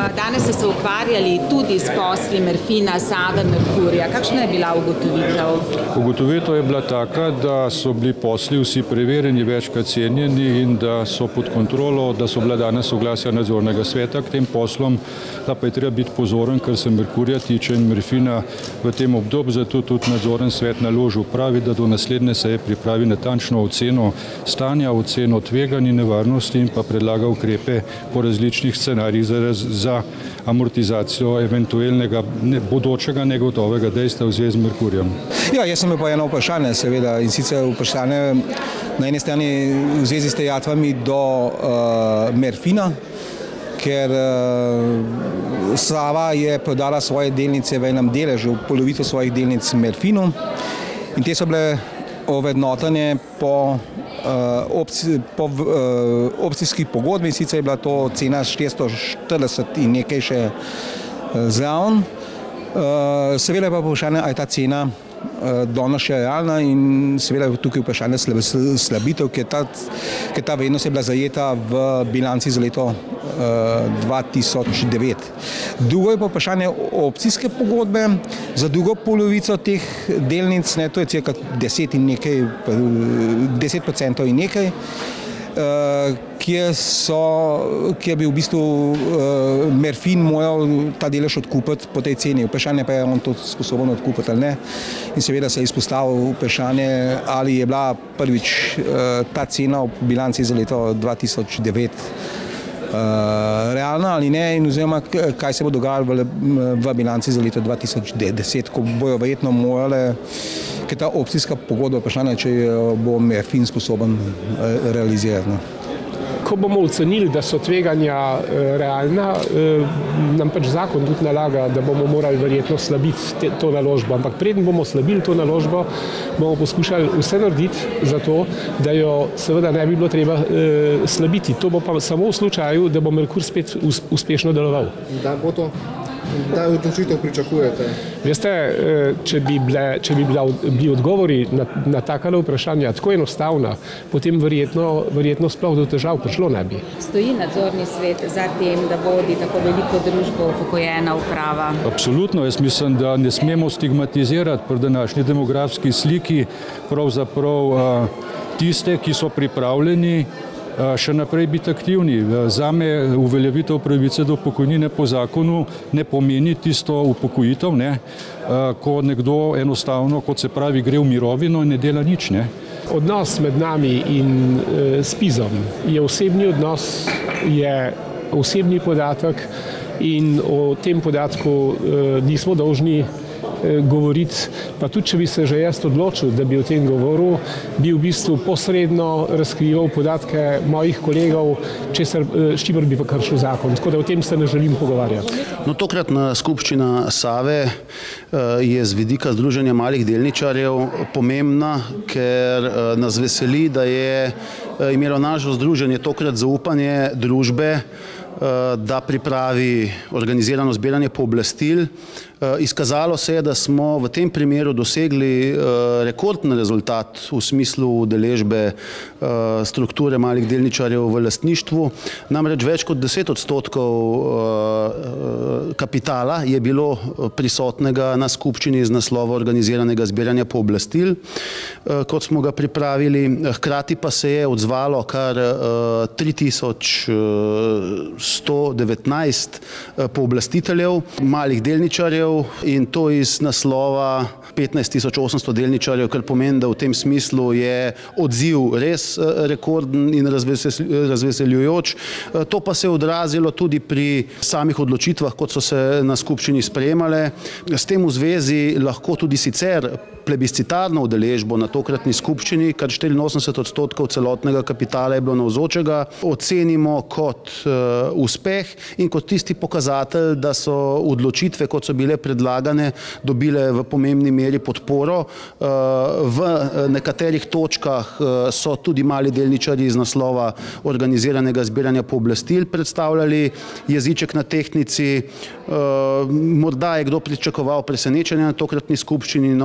Danes ste se ukvarjali tudi s posli Merfina, Save, Merkurja. Kakšna je bila ugotovitev? Ugotovitev je bila taka, da so bili posli vsi preverjeni, večkrat cenjeni in da so pod kontrolo, da so bila danes soglasja nadzornega sveta k tem poslom, da pa je treba biti pozoren, kar se Merkurja tiče in Merfina v tem obdobju, zato tudi nadzorni svet naložil pravi, da do naslednje seje pripravi natančno oceno stanja, oceno tveganj in nevarnosti in pa predlaga ukrepe po različnih scenarijih za amortizacijo eventualnega bodočega negotovega dejstva v zvezi z Merkurjem. Ja, jaz sem imel pa eno vprašanje, seveda, in sicer vprašanje na eni strani v zvezi s terjatvami do Merfina, ker Sava je prodala svoje delnice v enem deležu, polovico svojih delnic Merfinu, in te so bile ovrednotene po opcijski pogodbi, sicer je bila to cena 440 in nekaj še zraven. Seveda pa vprašanje, ali je ta cena danes še realna, in seveda tukaj vprašanje slabitev, ker ta vrednost je bila zajeta v bilanci za leto 2009. Drugo je pa vprašanje opcijske pogodbe za drugo polovico teh delnic, to je cirka 10% in nekaj, kjer bi v bistvu Merfin moral ta delež odkupiti po tej ceni. Vprašanje pa je, on to sposoben odkupiti ali ne. In seveda se je izpostavilo vprašanje, ali je bila prvič ta cena v bilanci za leto 2009 realna ali ne, in oziroma kaj se bo dogajalo v bilanci za leto 2010, ko bojo verjetno morale, ker ta opcijska pogodba, vprašanje, če bo Merfin sposoben realizirati. Ko bomo ocenili, da so tveganja realna, nam pač zakon tudi nalaga, da bomo morali verjetno slabiti to naložbo. Ampak preden bomo slabili to naložbo, bomo poskušali vse narediti za to, da jo seveda ne bi bilo treba slabiti. To bo pa samo v slučaju, da bo Merkur spet uspešno deloval. Da odločitev pričakujete? Veste, če bi bili odgovori na takale vprašanja tako enostavna, potem verjetno sploh do težav prišlo ne bi. Stoji nadzorni svet za tem, da vodi tako veliko družbo upokojena uprava? Absolutno, jaz mislim, da ne smemo stigmatizirati pri današnji demografski sliki pravzaprav tiste, ki so pripravljeni še naprej biti aktivni. Zame uveljavitev pravice do pokojnine po zakonu ne pomeni tisto upokojitev, ko nekdo enostavno, kot se pravi, gre v mirovino in ne dela nič. Odnos med nami in SPIZ-om je osebni odnos, je osebni podatek in o tem podatku nismo dolžni govoriti, pa tudi če bi se že jaz odločil, da bi o tem govoril, bi v bistvu posredno razkrival podatke mojih kolegov, s čimer bi pa kršil zakon. Tako da o tem se ne želim pogovarjati. No, tokratna skupščina Save je z vidika Združenja malih delničarjev pomembna, ker nas veseli, da je imelo naše združenje tokrat zaupanje družbe, da pripravi organizirano zbiranje pooblastil. Izkazalo se je, da smo v tem primeru dosegli rekordni rezultat v smislu udeležbe strukture malih delničarjev v lastništvu. Namreč več kot 10% kapitala je bilo prisotnega na skupščini iz naslova organiziranega zbiranja pooblastil, kot smo ga pripravili. Hkrati pa se je odzvalo kar 3119 pooblastiteljev malih delničarjev, in to iz naslova 15.800 delničarjev, kar pomeni, da v tem smislu je odziv res rekorden in razveseljujoč. To pa se je odrazilo tudi pri samih odločitvah, kot so se na skupščini sprejemale. S tem v zvezi lahko tudi sicer plebiscitarno udeležbo na tokratni skupščini, kar 84% celotnega kapitala je bilo navzočega, ocenimo kot uspeh in kot tisti pokazatelj, da so odločitve, kot so bile predlagane, dobile v pomembni meri podporo. V nekaterih točkah so tudi mali delničarji iz naslova organiziranega zbiranja pooblastil predstavljali jeziček na tehtnici. Morda je kdo pričakoval presenečenje na tokratni skupščini, no edina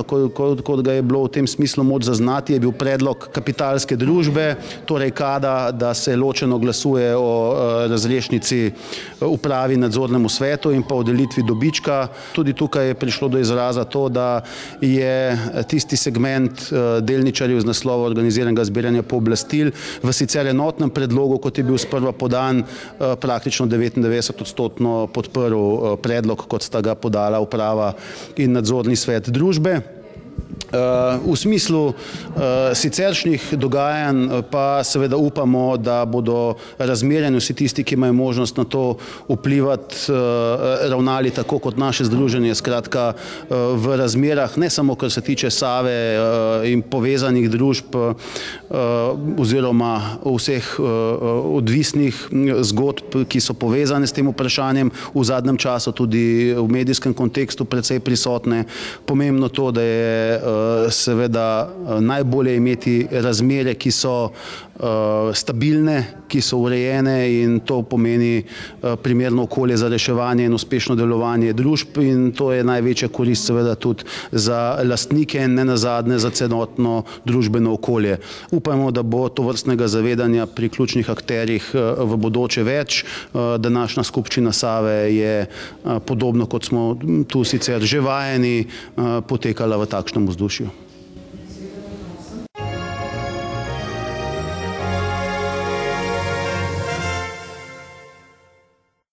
kot ga je bilo v tem smislu moč zaznati, je bil predlog kapitalske družbe, torej da se ločeno glasuje o razrešnici upravi, nadzornemu svetu in pa o delitvi dobička. Tudi tukaj je prišlo do izraza to, da je tisti segment delničarjev z naslova organiziranega zbiranja pooblastil v sicer enotnem predlogu, kot je bil sprva podan, praktično 99% podprl predlog, kot sta ga podala uprava in nadzorni svet družbe. V smislu siceršnjih dogajanj pa seveda upamo, da bodo razmerjeni vsi tisti, ki imajo možnost na to vplivati, ravnali tako kot naše združenje, skratka v razmerah, ne samo kar se tiče Save in povezanih družb oziroma vseh odvisnih zgodb, ki so povezane s tem vprašanjem, v zadnjem času tudi v medijskem kontekstu precej prisotne. Pomembno to, da je seveda najbolje imeti razmere, ki so stabilne, ki so urejene, in to pomeni primerno okolje za reševanje in uspešno delovanje družb, in to je največja korist seveda tudi za lastnike in ne nazadnje za celotno družbeno okolje. Upajmo, da bo tovrstnega zavedanja pri ključnih akterjih v bodoče več. Današnja skupščina Save je podobno, kot smo tu sicer že vajeni, potekala v takšnem vzdušju.